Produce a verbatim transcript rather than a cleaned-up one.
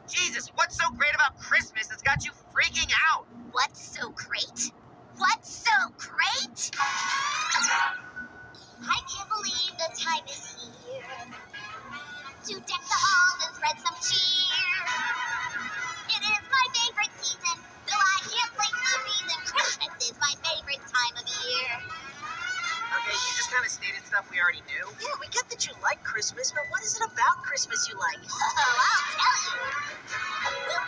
Jesus, what's so great about Christmas that's got you freaking out? What's so great? What's so great? I can't believe the time is here to deck the halls and spread some cheer. It is my favorite season, though I can't place the reason. Christmas is my favorite time of year. Okay, you just kind of stated stuff we already knew. Yeah, we get that you like Christmas, but what is it about Christmas you like? Oh, I'll tell you. We'll